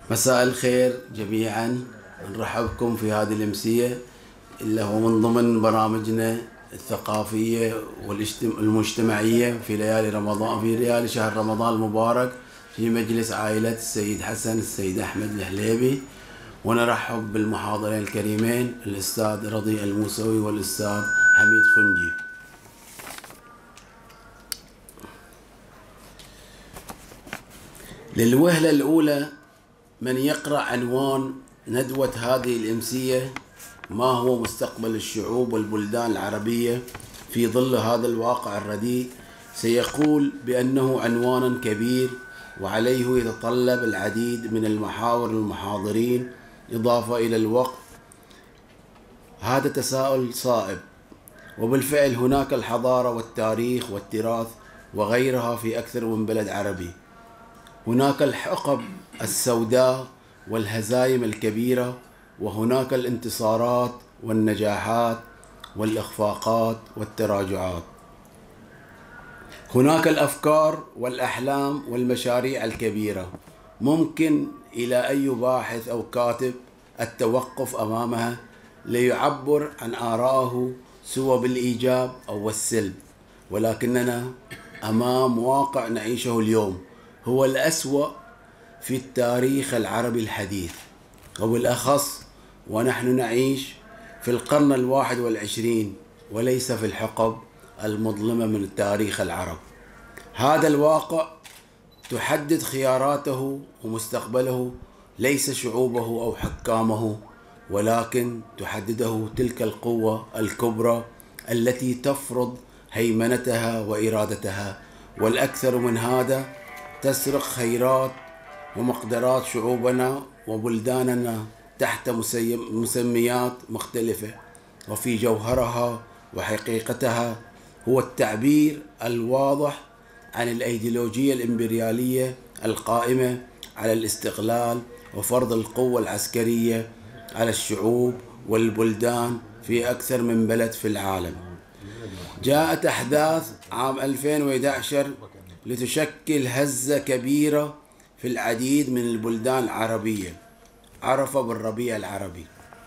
مساء الخير جميعا. نرحب بكم في هذه الأمسية اللي هو من ضمن برامجنا الثقافية والمجتمعية في ليالي رمضان، في ليالي شهر رمضان المبارك، في مجلس عائلة السيد حسن السيد أحمد الحليبي. ونرحب بالمحاضرين الكريمين الأستاذ رضي الموسوي والأستاذ حميد خنجي. للوهلة الأولى من يقرأ عنوان ندوة هذه الأمسية: ما هو مستقبل الشعوب والبلدان العربية في ظل هذا الواقع الرديء، سيقول بأنه عنوان كبير وعليه يتطلب العديد من المحاور المحاضرين. إضافة إلى الوقت، هذا تساؤل صائب، وبالفعل هناك الحضارة والتاريخ والتراث وغيرها في أكثر من بلد عربي. هناك الحقب السوداء والهزائم الكبيرة، وهناك الانتصارات والنجاحات والإخفاقات والتراجعات. هناك الأفكار والأحلام والمشاريع الكبيرة، ممكن إلى أي باحث أو كاتب التوقف أمامها ليعبر عن آرائه سواء بالإيجاب أو السلب، ولكننا أمام واقع نعيشه اليوم هو الأسوأ في التاريخ العربي الحديث، وبالأخص ونحن نعيش في القرن 21 وليس في الحقب المظلمة من التاريخ العرب. هذا الواقع تحدد خياراته ومستقبله ليس شعوبه أو حكامه، ولكن تحدده تلك القوة الكبرى التي تفرض هيمنتها وإرادتها، والأكثر من هذا تسرق خيرات ومقدرات شعوبنا وبلداننا تحت مسميات مختلفة، وفي جوهرها وحقيقتها هو التعبير الواضح عن الأيديولوجية الإمبريالية القائمة على الاستقلال وفرض القوة العسكرية على الشعوب والبلدان في أكثر من بلد في العالم. جاءت أحداث عام 2011 لتشكل هزة كبيرة في العديد من البلدان العربية عرف بالربيع العربي،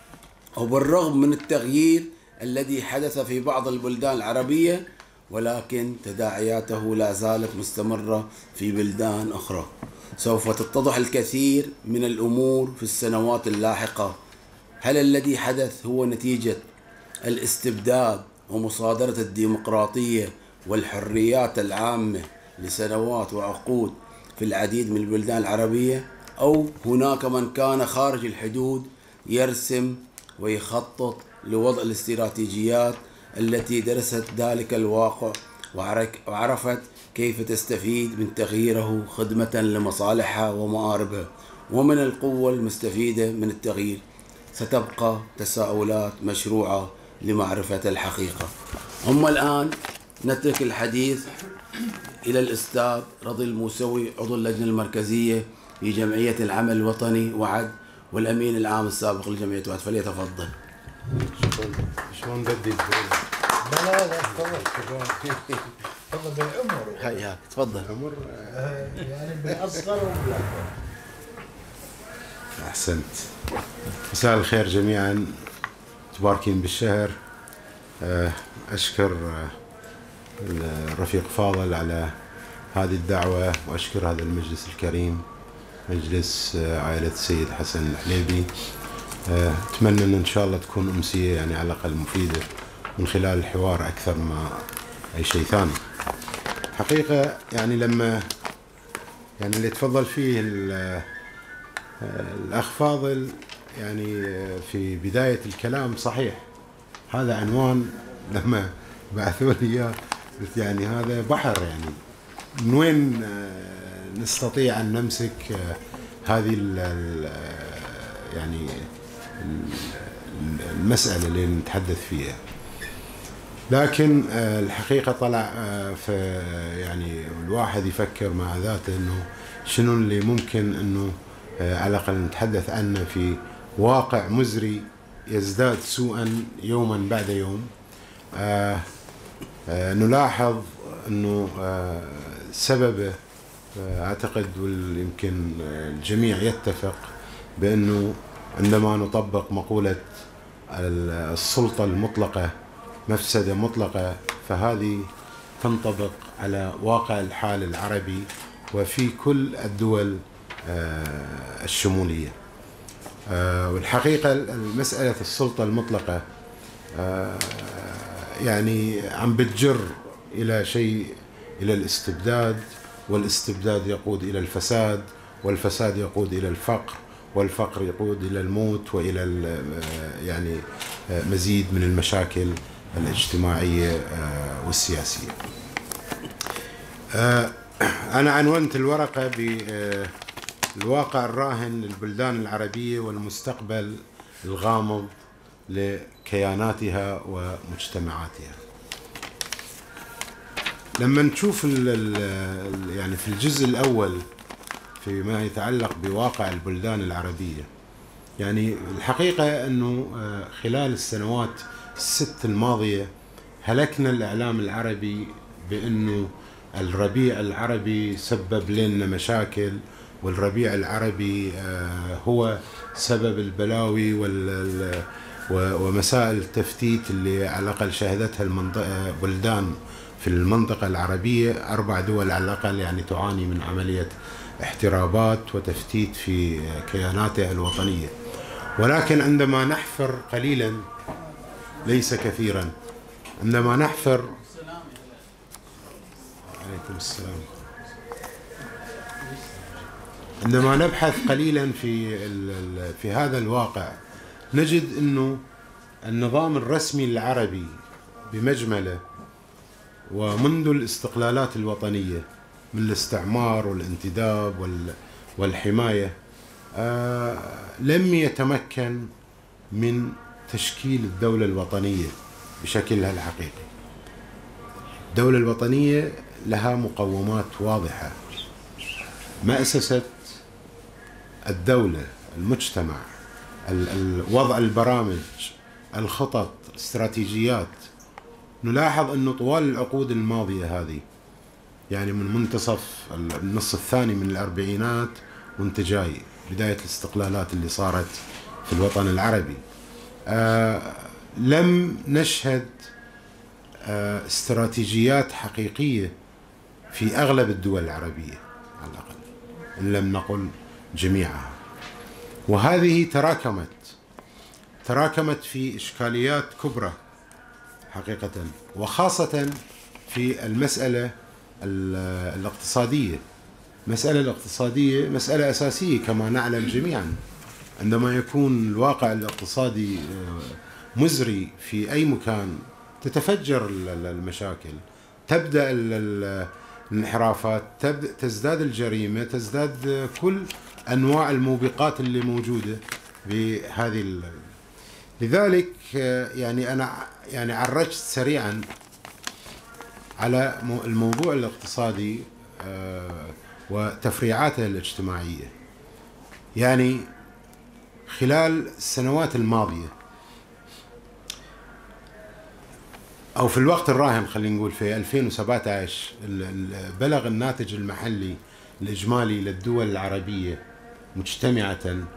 وبالرغم من التغيير الذي حدث في بعض البلدان العربية، ولكن تداعياته لا زالت مستمرة في بلدان أخرى. سوف تتضح الكثير من الأمور في السنوات اللاحقة. هل الذي حدث هو نتيجة الاستبداد ومصادرة الديمقراطية والحريات العامة لسنوات وعقود في العديد من البلدان العربية، أو هناك من كان خارج الحدود يرسم ويخطط لوضع الاستراتيجيات التي درست ذلك الواقع وعرفت كيف تستفيد من تغييره خدمة لمصالحها ومآربها؟ ومن القوة المستفيدة من التغيير ستبقى تساؤلات مشروعة لمعرفة الحقيقة. أما الآن نترك الحديث إلى الأستاذ رضي الموسوي، عضو اللجنة المركزية في جمعية العمل الوطني وعد والأمين العام السابق لجمعية وعد، فليتفضل. شلون بدي لا تفضل تفضل بالعمر. هياك تفضل. عمر يعني بالاصغر وبالاكبر. احسنت. مساء الخير جميعا، تباركين بالشهر. اشكر الرفيق فاضل على هذه الدعوة، واشكر هذا المجلس الكريم، مجلس عائلة السيد حسن الحليبي. اتمنى ان شاء الله تكون امسية يعني على الاقل مفيدة من خلال الحوار اكثر ما اي شيء ثاني. حقيقة يعني لما يعني اللي تفضل فيه الاخ فاضل يعني في بداية الكلام صحيح، هذا عنوان لما بعثوا لي اياه قلت يعني هذا بحر، يعني من وين نستطيع ان نمسك هذه يعني المسألة اللي نتحدث فيها. لكن الحقيقة طلع في يعني الواحد يفكر مع ذاته انه شنو اللي ممكن انه على الاقل نتحدث عنه في واقع مزري يزداد سوءا يوما بعد يوم. نلاحظ انه سببه أعتقد ويمكن الجميع يتفق بأنه عندما نطبق مقولة السلطة المطلقة مفسدة مطلقة، فهذه تنطبق على واقع الحال العربي وفي كل الدول الشمولية. والحقيقة مسألة السلطة المطلقة يعني عم بتجر إلى شيء، إلى الاستبداد، والاستبداد يقود إلى الفساد، والفساد يقود إلى الفقر، والفقر يقود إلى الموت وإلى يعني مزيد من المشاكل الاجتماعية والسياسية. أنا عنونت الورقة بالواقع الراهن للبلدان العربية والمستقبل الغامض لكياناتها ومجتمعاتها. لما نشوف يعني في الجزء الأول فيما يتعلق بواقع البلدان العربية، يعني الحقيقة أنه خلال السنوات الست الماضية هلكنا الإعلام العربي بأنه الربيع العربي سبب لنا مشاكل، والربيع العربي هو سبب البلاوي ومسائل التفتيت اللي على الأقل شهدتها بلدان في المنطقة العربية. 4 دول على الأقل يعني تعاني من عملية احترابات وتفتيت في كياناتها الوطنية. ولكن عندما نحفر قليلا ليس كثيرا، عندما نحفر عليكم السلام، عندما نبحث قليلا في هذا الواقع نجد أنه النظام الرسمي العربي بمجمله ومنذ الاستقلالات الوطنية من الاستعمار والانتداب والحماية لم يتمكن من تشكيل الدولة الوطنية بشكلها الحقيقي. الدولة الوطنية لها مقومات واضحة: مأسسة الدولة، المجتمع، وضع البرامج، الخطط، استراتيجيات. نلاحظ أنه طوال العقود الماضية هذه، يعني من منتصف النصف الثاني من الأربعينات وانت جاي بداية الاستقلالات اللي صارت في الوطن العربي، لم نشهد استراتيجيات حقيقية في أغلب الدول العربية على الأقل، إن لم نقل جميعها. وهذه تراكمت في إشكاليات كبرى حقيقة، وخاصة في المسألة الاقتصادية. المسألة الاقتصادية مسألة أساسية كما نعلم جميعا. عندما يكون الواقع الاقتصادي مزري في أي مكان تتفجر المشاكل، تبدأ الانحرافات، تزداد الجريمة، تزداد كل أنواع الموبقات اللي موجودة بهذه. لذلك يعني أنا يعني عرجت سريعا على الموضوع الاقتصادي وتفريعاته الاجتماعية. يعني خلال السنوات الماضية أو في الوقت الراهن، خلينا نقول في 2017، بلغ الناتج المحلي الإجمالي للدول العربية مجتمعة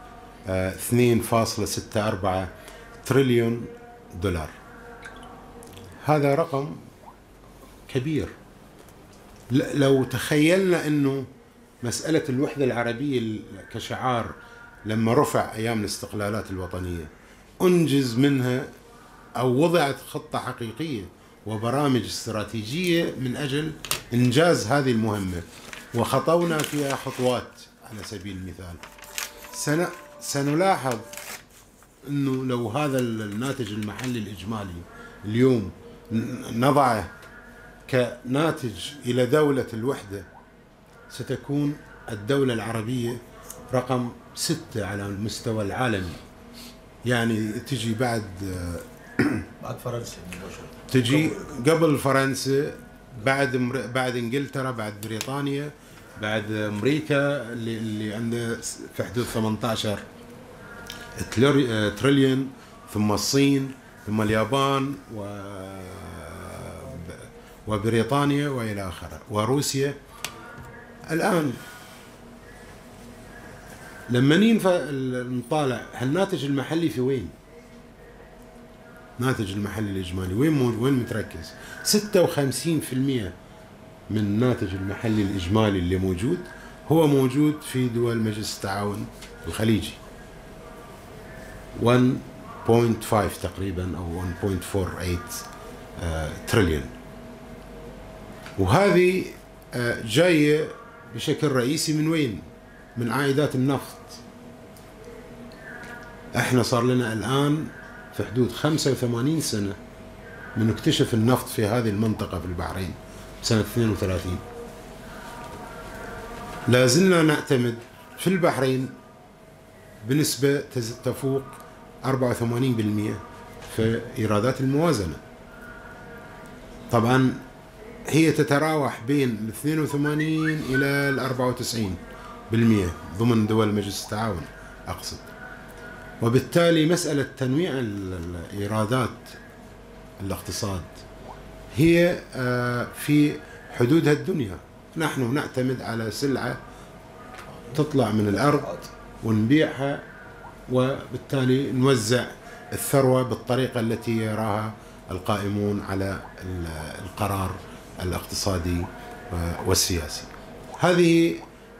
2.64 تريليون دولار. هذا رقم كبير. لو تخيلنا أنه مسألة الوحدة العربية كشعار لما رفع أيام الاستقلالات الوطنية أنجز منها أو وضعت خطة حقيقية وبرامج استراتيجية من أجل إنجاز هذه المهمة، وخطونا فيها خطوات. على سبيل المثال سنلاحظ أنه لو هذا الناتج المحلي الإجمالي اليوم نضعه كناتج إلى دولة الوحدة، ستكون الدولة العربية رقم 6 على المستوى العالمي. يعني تجي بعد فرنسا، تجي قبل فرنسا، بعد انجلترا، بعد بريطانيا، بعد امريكا اللي عنده في حدود 18 تريليون، ثم الصين، ثم اليابان وبريطانيا والى اخره، وروسيا. الآن لما نطالع الناتج المحلي في وين؟ الناتج المحلي الإجمالي وين متركز؟ 56% من الناتج المحلي الإجمالي اللي موجود هو موجود في دول مجلس التعاون الخليجي، 1.5 تقريبا أو 1.48 تريليون، وهذه جاية بشكل رئيسي من وين؟ من عائدات النفط. احنا صار لنا الآن في حدود 85 سنة من اكتشف النفط في هذه المنطقة في البحرين سنة 32. لازلنا نعتمد في البحرين بنسبة تفوق 84% في إيرادات الموازنة. طبعا هي تتراوح بين 82 إلى 94% ضمن دول مجلس التعاون أقصد. وبالتالي مسألة تنويع الإيرادات الاقتصاد هي في حدودها الدنيا. نحن نعتمد على سلعة تطلع من الأرض ونبيعها، وبالتالي نوزع الثروة بالطريقة التي يراها القائمون على القرار الاقتصادي والسياسي. هذه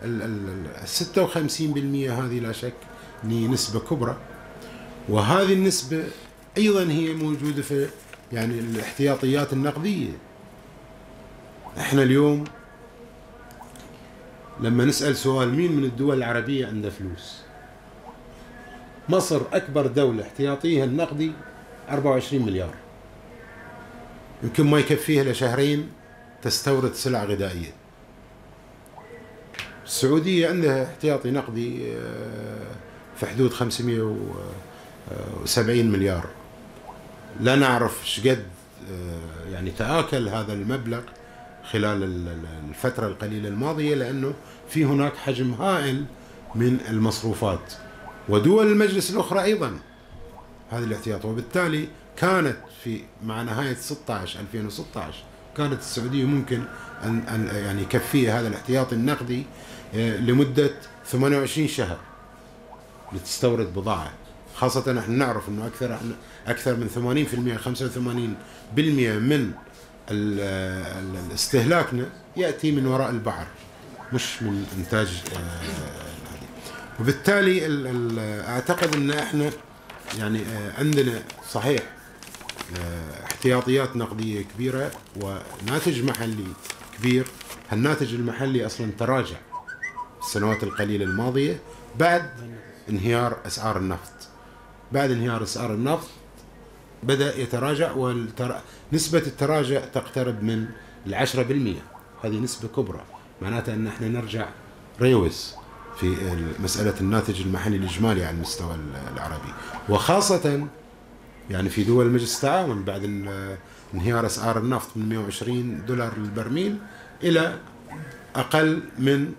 56% هذه لا شك نسبة كبرى، وهذه النسبة أيضا هي موجودة في يعني الاحتياطيات النقدية. احنا اليوم لما نسأل سؤال مين من الدول العربية عنده فلوس، مصر أكبر دولة احتياطيها النقدي 24 مليار، يمكن ما يكفيها لشهرين تستورد سلع غذائية. السعودية عندها احتياطي نقدي في حدود 570 مليار. لا نعرف شقد يعني تآكل هذا المبلغ خلال الفترة القليلة الماضية، لأنه في هناك حجم هائل من المصروفات، ودول المجلس الأخرى أيضا هذه الاحتياط. وبالتالي كانت مع نهاية 2016 كانت السعودية ممكن أن يعني يكفيها هذا الاحتياط النقدي لمدة 28 شهر لتستورد بضاعة، خاصة نحن نعرف أنه أكثر من 80% 85% من استهلاكنا يأتي من وراء البحر مش من إنتاج وبالتالي أعتقد أن احنا يعني عندنا صحيح احتياطيات نقدية كبيرة وناتج محلي كبير. الناتج المحلي أصلا تراجع السنوات القليلة الماضية بعد انهيار أسعار النفط. بعد انهيار أسعار النفط بدأ يتراجع، ونسبة التراجع تقترب من 10%. هذه نسبة كبرى، معناتها أن احنا نرجع ريوس في مسألة الناتج المحلي الإجمالي على المستوى العربي، وخاصة يعني في دول مجلس التعاون بعد انهيار أسعار النفط من 120 دولار للبرميل إلى أقل من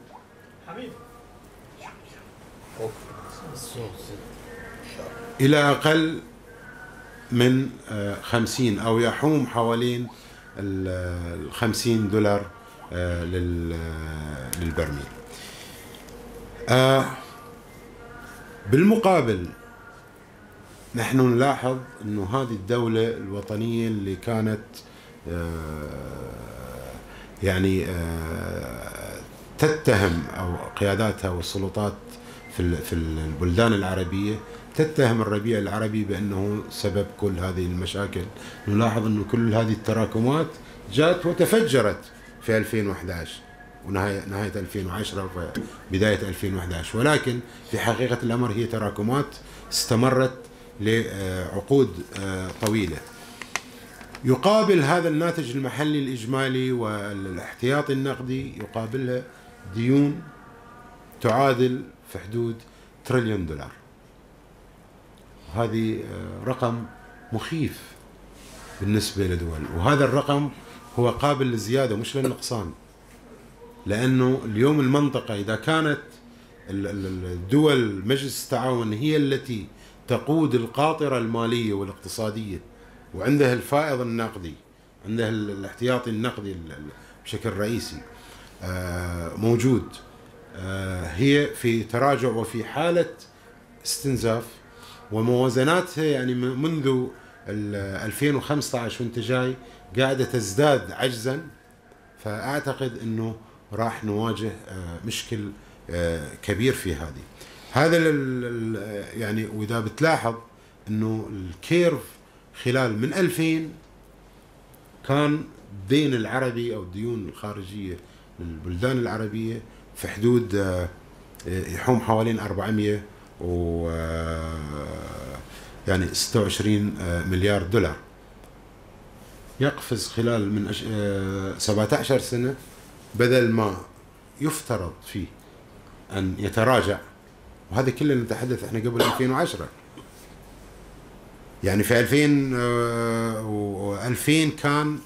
أقل من 50 أو يحوم حوالين 50 دولار للبرميل. بالمقابل نحن نلاحظ أنه هذه الدولة الوطنية اللي كانت يعني تتهم أو قياداتها والسلطات في البلدان العربية تتهم الربيع العربي بأنه سبب كل هذه المشاكل. نلاحظ أنه كل هذه التراكمات جاءت وتفجرت في 2011 ونهاية 2010 وبداية 2011، ولكن في حقيقة الأمر هي تراكمات استمرت لعقود طويلة. يقابل هذا الناتج المحلي الإجمالي والاحتياطي النقدي يقابلها ديون تعادل في حدود تريليون دولار. هذه رقم مخيف بالنسبة لدول، وهذا الرقم هو قابل للزيادة مش للنقصان، لأنه اليوم المنطقة إذا كانت الدول مجلس التعاون هي التي تقود القاطرة المالية والاقتصادية وعندها الفائض النقدي، عندها الاحتياطي النقدي بشكل رئيسي، موجود، هي في تراجع وفي حالة استنزاف، وموازناتها يعني منذ 2015 وانت جاي قاعدة تزداد عجزا. فأعتقد أنه راح نواجه مشكل كبير في هذا يعني. وإذا بتلاحظ أنه الكيرف خلال من 2000 كان الدين العربي أو الديون الخارجية للبلدان العربية في حدود يحوم حوالين 400 و يعني 26 مليار دولار، يقفز خلال من 17 سنة، بدل ما يفترض فيه أن يتراجع. وهذا كله نتحدث احنا قبل 2010، يعني في 2000 كان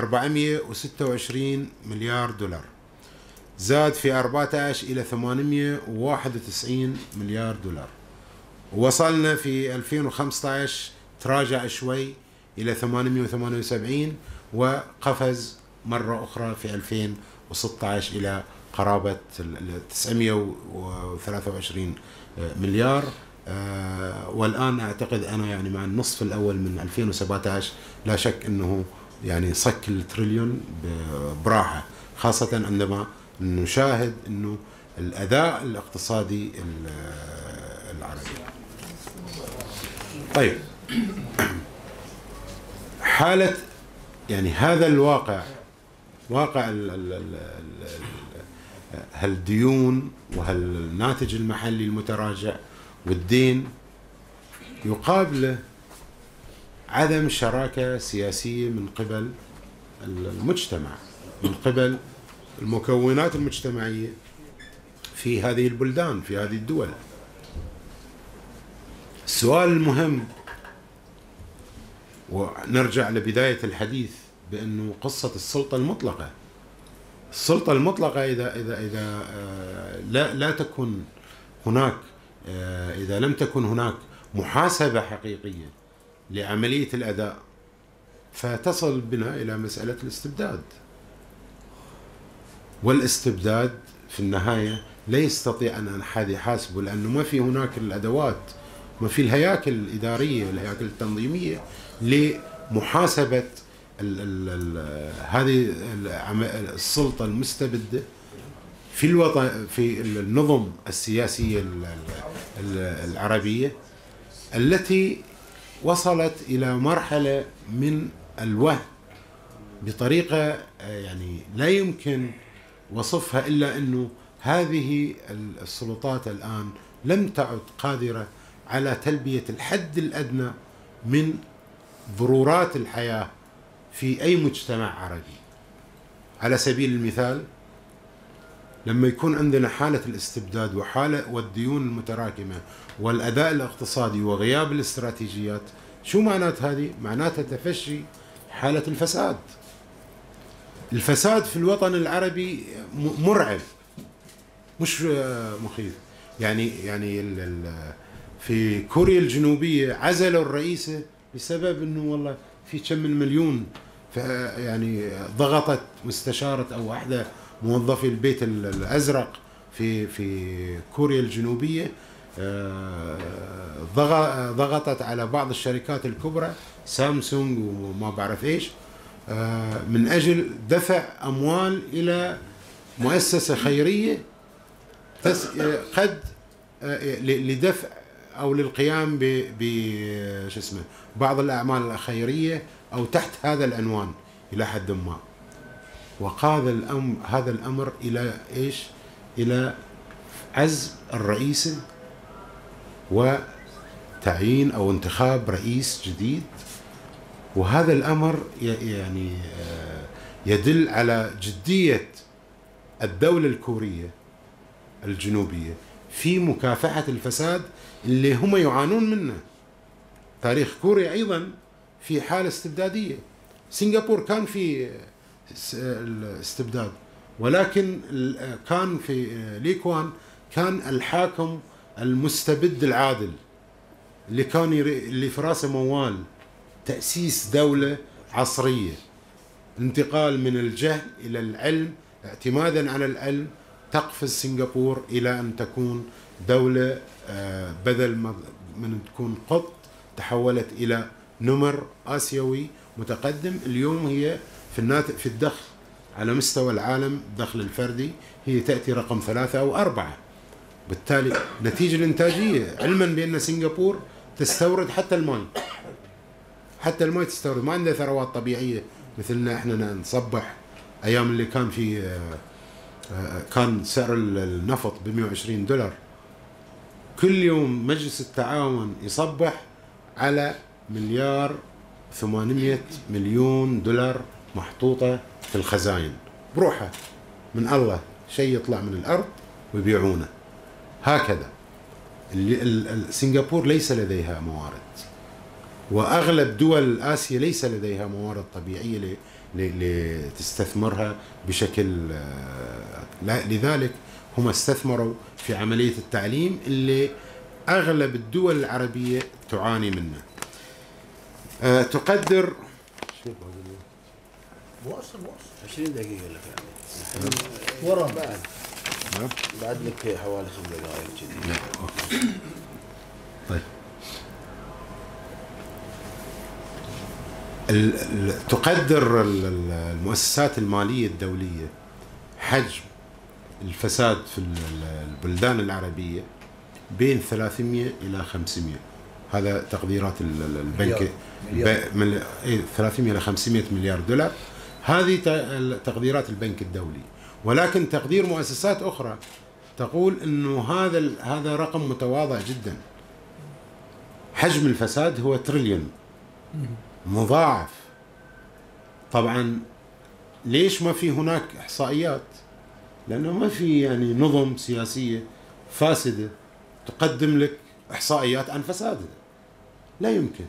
426 مليار دولار، زاد في 14 إلى 891 مليار دولار، ووصلنا في 2015 تراجع شوي إلى 878، وقفز مرة أخرى في 2016 إلى قرابة 923 مليار. والآن أعتقد أنا يعني مع النصف الأول من 2017 لا شك أنه يعني صك التريليون براحة، خاصة عندما نشاهد أنه الأداء الاقتصادي العربي. طيب، حالة يعني هذا الواقع، واقع هالديون وهالناتج المحلي المتراجع والدين، يقابله عدم شراكة سياسية من قبل المجتمع، من قبل المكونات المجتمعية في هذه البلدان، في هذه الدول. السؤال المهم، ونرجع لبداية الحديث بأنه قصة السلطة المطلقة. السلطة المطلقة إذا لا تكن هناك، إذا لم تكن هناك محاسبة حقيقية لعملية الأداء، فتصل بنا إلى مسألة الاستبداد. والاستبداد في النهاية لا يستطيع أن أحد يحاسبه، لأنه ما في هناك الأدوات، ما في الهياكل الإدارية والهياكل التنظيمية لمحاسبة هذه السلطة المستبدة في الوطن، في النظم السياسية العربية، التي وصلت إلى مرحلة من الوهم بطريقة يعني لا يمكن وصفها إلا أنه هذه السلطات الآن لم تعد قادرة على تلبية الحد الأدنى من ضرورات الحياة في أي مجتمع عربي. على سبيل المثال، لما يكون عندنا حالة الاستبداد وحالة والديون المتراكمة والأداء الاقتصادي وغياب الاستراتيجيات، شو معنات هذه؟ معناتها تفشي حالة الفساد. الفساد في الوطن العربي مرعب، مش مخيف. يعني في كوريا الجنوبية عزلوا الرئيسة بسبب انه والله في كم من مليون، يعني ضغطت مستشارة او واحدة موظفي البيت الازرق في كوريا الجنوبية، ضغطت على بعض الشركات الكبرى سامسونج وما بعرف ايش، من اجل دفع اموال الى مؤسسة خيرية قد لدفع او للقيام بعض الاعمال الخيرية او تحت هذا العنوان الى حد ما. وقاد هذا الامر الى ايش؟ الى عزل الرئيسة وتعيين او انتخاب رئيس جديد. وهذا الامر يعني يدل على جدية الدولة الكورية الجنوبية في مكافحة الفساد اللي هم يعانون منه. تاريخ كوريا أيضا في حالة استبدادية. سنغافورة كان في الاستبداد، ولكن كان في لي كوان كان الحاكم المستبد العادل اللي في راسه موال، تأسيس دولة عصرية، انتقال من الجهل إلى العلم اعتمادا على العلم تقفز سنغافورة إلى أن تكون دولة بدل من تكون قط تحولت إلى نمر آسيوي متقدم. اليوم هي في الدخل على مستوى العالم، الدخل الفردي هي تأتي رقم 3 أو 4. بالتالي نتيجة الإنتاجية، علما بأن سنغافورة تستورد حتى الماء، حتى الماء تستورد، ما عندها ثروات طبيعية مثلنا احنا نصبح. أيام اللي كان في كان سعر النفط ب$120، كل يوم مجلس التعاون يصبح على $1,800,000,000 محطوطة في الخزائن بروحها من الله، شيء يطلع من الأرض ويبيعونه. هكذا سنغافورة ليس لديها موارد، وأغلب دول آسيا ليس لديها موارد طبيعية لتستثمرها بشكل لذلك هم استثمروا في عملية التعليم اللي أغلب الدول العربية تعاني منه. تقدر 20 دقيقة لك يعني ورا بعد لك حوالي 5 دقائق كذي. طيب تقدر المؤسسات المالية الدولية حجم الفساد في البلدان العربية بين 300 إلى 500. هذا تقديرات البنك، 300 إلى 500 مليار دولار. هذه تقديرات البنك الدولي، ولكن تقدير مؤسسات أخرى تقول أنه هذا رقم متواضع جدا. حجم الفساد هو تريليون مضاعف. طبعا ليش ما في هناك إحصائيات؟ لأنه ما في يعني نظم سياسية فاسدة تقدم لك إحصائيات عن فسادها، لا يمكن.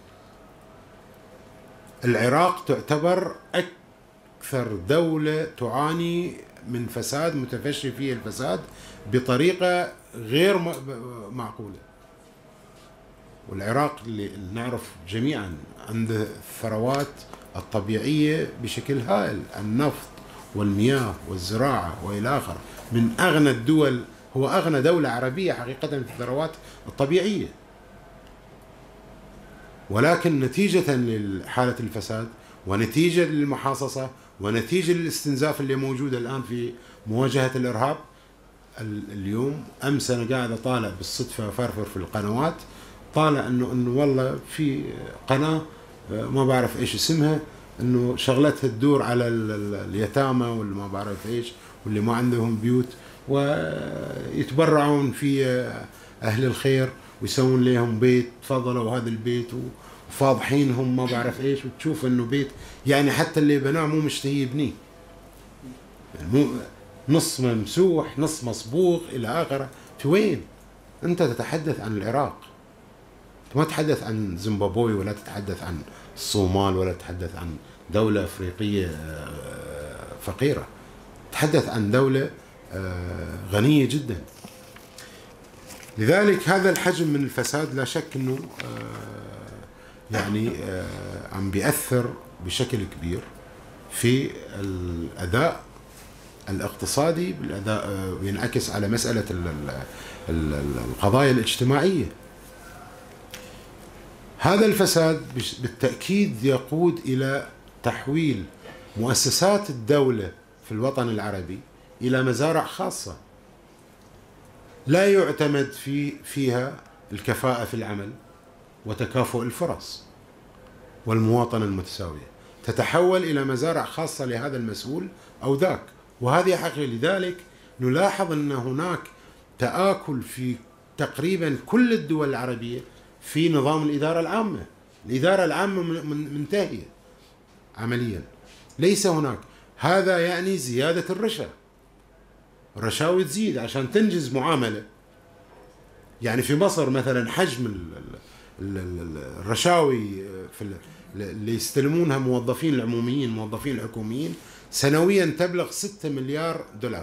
العراق تعتبر أكثر دولة تعاني من فساد، متفشي فيه الفساد بطريقة غير معقولة. والعراق اللي نعرف جميعا عنده الثروات الطبيعية بشكل هائل، النفط والمياه والزراعة وإلى آخره، من أغنى الدول، هو أغنى دولة عربية حقيقة في الثروات الطبيعية. ولكن نتيجة لحالة الفساد ونتيجة للمحاصصة ونتيجة للاستنزاف اللي موجودة الآن في مواجهة الإرهاب، اليوم أمس أنا قاعد أطالع بالصدفة فرفر في القنوات، طالع إنه والله في قناة ما بعرف إيش اسمها، إنه شغلتها تدور على اليتامى واللي ما بعرف إيش واللي ما عندهم بيوت، ويتبرعون في أهل الخير ويسوون لهم بيت، تفضلوا هذا البيت وفاضحينهم ما بعرف إيش، وتشوف إنه بيت يعني حتى اللي بناه مو مشتهي يبنيه، يعني نص ممسوح نص مصبوغ إلى آخره. في وين؟ أنت تتحدث عن العراق، ما تتحدث عن زيمبابوي ولا تتحدث عن الصومال ولا تتحدث عن دولة أفريقية فقيرة، تتحدث عن دولة غنية جدا. لذلك هذا الحجم من الفساد لا شك أنه يعني عم بيأثر بشكل كبير في الأداء الاقتصادي، بالأداء ينعكس على مسألة القضايا الاجتماعية. هذا الفساد بالتأكيد يقود إلى تحويل مؤسسات الدولة في الوطن العربي إلى مزارع خاصة لا يعتمد فيها الكفاءة في العمل وتكافؤ الفرص والمواطنة المتساوية، تتحول إلى مزارع خاصة لهذا المسؤول أو ذاك. وهذه حقيقة. لذلك نلاحظ أن هناك تآكل في تقريبا كل الدول العربية في نظام الإدارة العامة. الإدارة العامة منتهية عمليا، ليس هناك. هذا يعني زيادة الرشاوي تزيد عشان تنجز معاملة. يعني في مصر مثلا حجم الرشاوي اللي يستلمونها موظفين العموميين موظفين الحكوميين سنويا تبلغ 6 مليار دولار.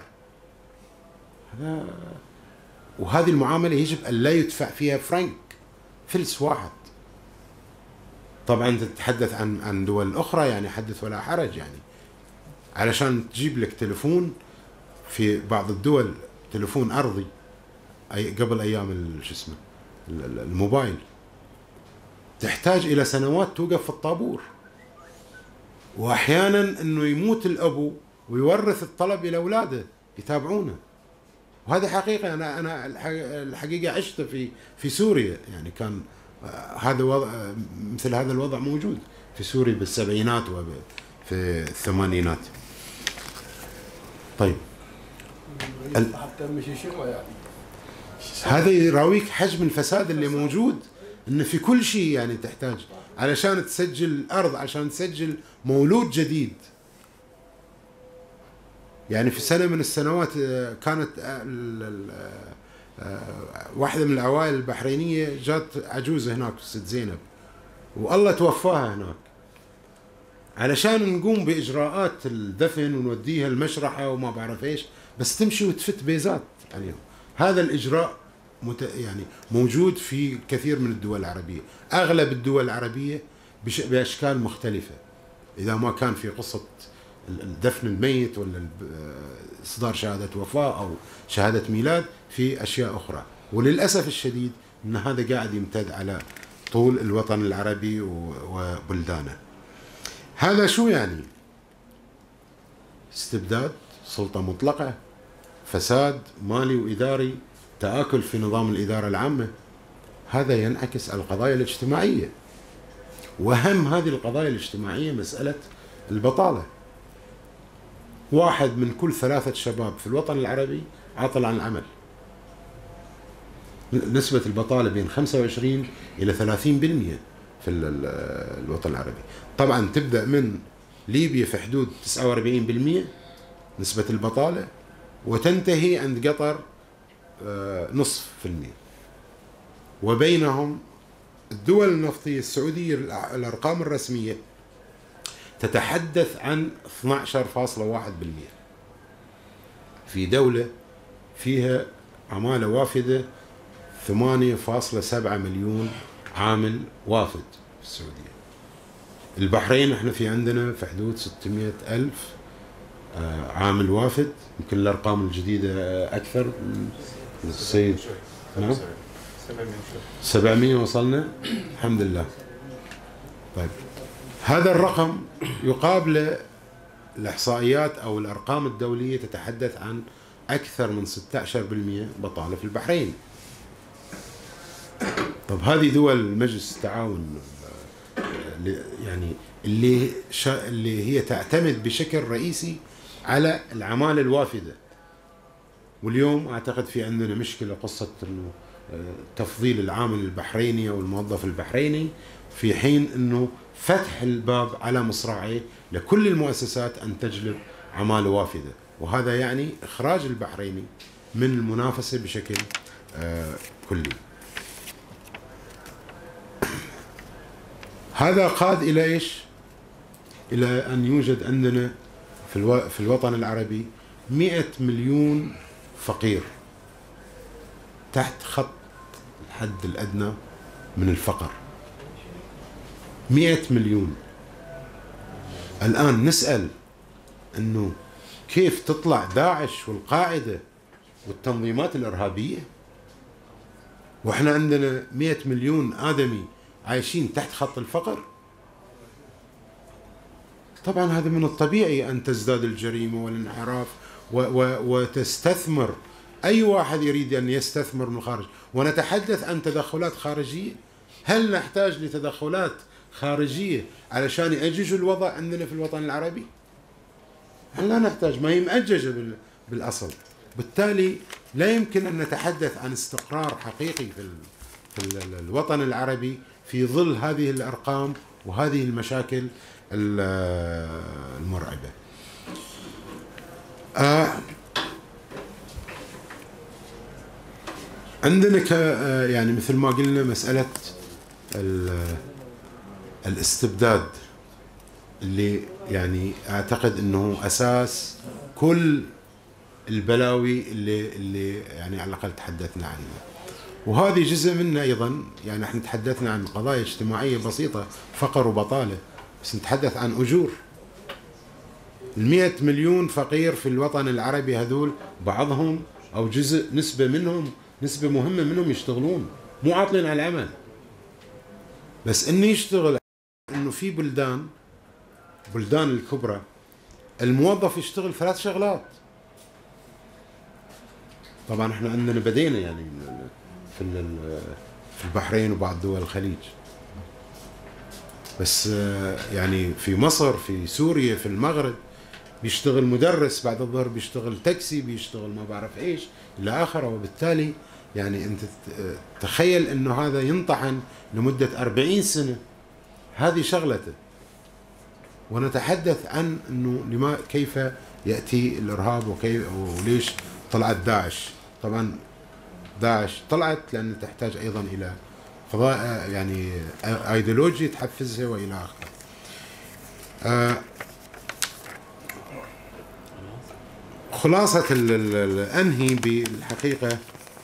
وهذه المعاملة يجب أن لا يدفع فيها فرنك، فلس واحد. طبعا تتحدث عن دول أخرى يعني حدث ولا حرج، يعني علشان تجيب لك تلفون في بعض الدول تليفون أرضي قبل أيام شو اسمه الموبايل تحتاج إلى سنوات توقف في الطابور، وأحيانا أنه يموت الأبو ويورث الطلب إلى أولاده يتابعونه. وهذه حقيقة أنا الحقيقة عشت في سوريا، يعني كان هذا وضع مثل هذا الوضع موجود في سوريا بالسبعينات وفي الثمانينات. طيب هذا يراويك حجم الفساد اللي موجود، ان في كل شيء يعني تحتاج علشان تسجل أرض، علشان تسجل مولود جديد. يعني في سنة من السنوات كانت واحدة من العوائل البحرينية جات عجوزة هناك ست زينب، والله توفاها هناك، علشان نقوم بإجراءات الدفن ونوديها المشرحة وما بعرف إيش، بس تمشي وتفت بيزات عليهم. هذا الإجراء يعني موجود في كثير من الدول العربية، أغلب الدول العربية بأشكال مختلفة، إذا ما كان في قصة دفن الميت ولا إصدار شهادة وفاة أو شهادة ميلاد، في أشياء أخرى. وللأسف الشديد أن هذا قاعد يمتد على طول الوطن العربي وبلدانه. هذا شو يعني؟ استبداد، سلطة مطلقة، فساد مالي وإداري، تآكل في نظام الإدارة العامة. هذا ينعكس على القضايا الاجتماعية، وأهم هذه القضايا الاجتماعية مسألة البطالة. 1 من كل 3 شباب في الوطن العربي عاطل عن العمل. نسبة البطالة بين 25 إلى 30% في الوطن العربي. طبعا تبدأ من ليبيا في حدود 49% نسبة البطالة، وتنتهي عند قطر 0.5%. وبينهم الدول النفطية السعودية الأرقام الرسمية تتحدث عن 12.1%. في دولة فيها عمالة وافدة 8.7 مليون عامل وافد في السعودية. البحرين احنا في عندنا في حدود 600 ألف عامل وافد، يمكن الأرقام الجديدة أكثر من السيد 700 وصلنا الحمد لله. طيب هذا الرقم يقابل الإحصائيات أو الأرقام الدولية تتحدث عن أكثر من 16% بطالة في البحرين. طب هذه دول مجلس التعاون يعني اللي هي تعتمد بشكل رئيسي على العمالة الوافدة. واليوم أعتقد في عندنا مشكلة، قصة إنه تفضيل العامل البحريني أو الموظف البحريني، في حين إنه فتح الباب على مصراعيه لكل المؤسسات أن تجلب عمالة وافدة، وهذا يعني إخراج البحريني من المنافسة بشكل كلي. هذا قاد إلى إيش؟ إلى أن يوجد عندنا في الوطن العربي 100 مليون فقير تحت خط الحد الأدنى من الفقر. 100 مليون. الآن نسأل أنه كيف تطلع داعش والقاعدة والتنظيمات الإرهابية وإحنا عندنا 100 مليون آدمي عايشين تحت خط الفقر؟ طبعا هذا من الطبيعي أن تزداد الجريمة والانحراف وتستثمر أي واحد يريد أن يستثمر من الخارج. ونتحدث عن تدخلات خارجية. هل نحتاج لتدخلات خارجية علشان يأججوا الوضع عندنا في الوطن العربي؟ لا نحتاج، ما هي مأججة بالأصل. بالتالي لا يمكن أن نتحدث عن استقرار حقيقي في الوطن العربي في ظل هذه الأرقام وهذه المشاكل المرعبة. عندنا يعني مثل ما قلنا مسألة الاستبداد اللي يعني أعتقد أنه أساس كل البلاوي اللي يعني على الأقل تحدثنا عنها. وهذه جزء منه أيضا، يعني احنا تحدثنا عن قضايا اجتماعية بسيطة، فقر وبطالة، بس نتحدث عن أجور. ال100 مليون فقير في الوطن العربي هذول بعضهم أو جزء نسبة منهم، نسبة مهمة منهم يشتغلون مو عاطلين على العمل، بس إنه يشتغل. إنه في بلدان الكبرى الموظف يشتغل 3 شغلات. طبعا احنا عندنا بدينا يعني في البحرين وبعض دول الخليج، بس يعني في مصر، في سوريا، في المغرب بيشتغل مدرس بعد الظهر، بيشتغل تاكسي، بيشتغل ما بعرف ايش الى اخره. وبالتالي يعني انت تخيل انه هذا ينطحن لمدة 40 سنة، هذه شغلته. ونتحدث عن انه كيف ياتي الارهاب وكيف وليش طلعت داعش. طبعا داعش طلعت لان تحتاج ايضا الى فضاء يعني ايديولوجي تحفزها والى اخره. خلاصة انهي بالحقيقة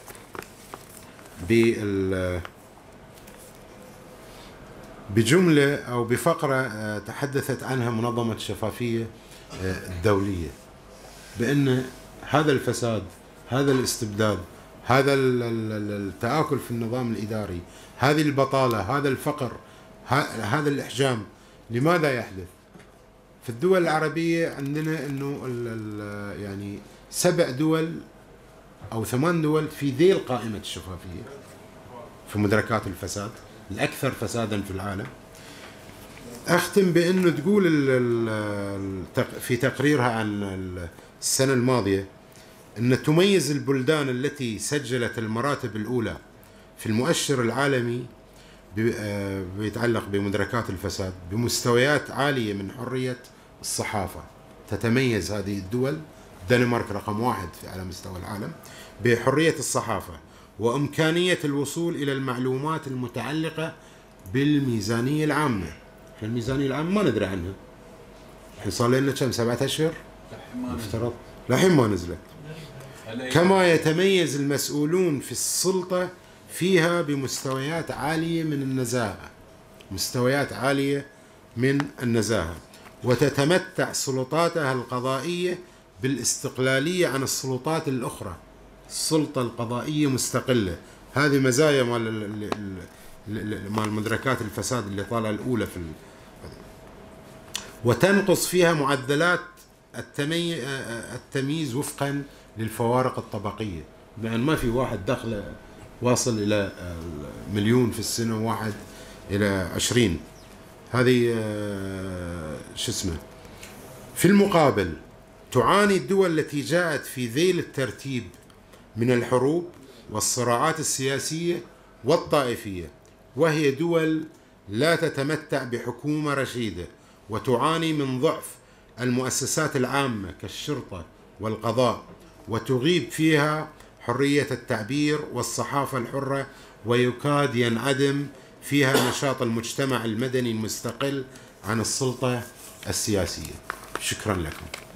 بجملة أو بفقرة تحدثت عنها منظمة الشفافية الدولية، بأن هذا الفساد، هذا الاستبداد، هذا التآكل في النظام الإداري، هذه البطالة، هذا الفقر، هذا الإحجام، لماذا يحدث؟ في الدول العربية عندنا أنه يعني 7 دول أو 8 دول في ذيل قائمة الشفافية في مدركات الفساد الأكثر فسادا في العالم. أختم بأنه تقول في تقريرها عن السنة الماضية أن تميز البلدان التي سجلت المراتب الأولى في المؤشر العالمي بيتعلق بمدركات الفساد بمستويات عالية من حرية الصحافة. تتميز هذه الدول، الدنمارك رقم 1 على مستوى العالم بحرية الصحافة وإمكانية الوصول إلى المعلومات المتعلقة بالميزانية العامة. الميزانية العامة ما ندري عنها، الحين صار لنا كم 7 أشهر مفترض لحين ما نزلت. كما يتميز المسؤولون في السلطة فيها بمستويات عالية من النزاهة، مستويات عالية من النزاهة، وتتمتع سلطاتها القضائية بالاستقلالية عن السلطات الأخرى. السلطة القضائية مستقلة، هذه مزايا مال مدركات الفساد اللي طالعة الأولى في وتنقص فيها معدلات التمييز وفقا للفوارق الطبقية، لأن ما في واحد دخله واصل إلى 1,000,000 في السنة وواحد إلى 20. هذه شو اسمه. في المقابل تعاني الدول التي جاءت في ذيل الترتيب من الحروب والصراعات السياسية والطائفية، وهي دول لا تتمتع بحكومة رشيدة، وتعاني من ضعف المؤسسات العامة كالشرطة والقضاء، وتغيب فيها حرية التعبير والصحافة الحرة، ويكاد ينعدم فيها نشاط المجتمع المدني المستقل عن السلطة السياسية. شكرا لكم.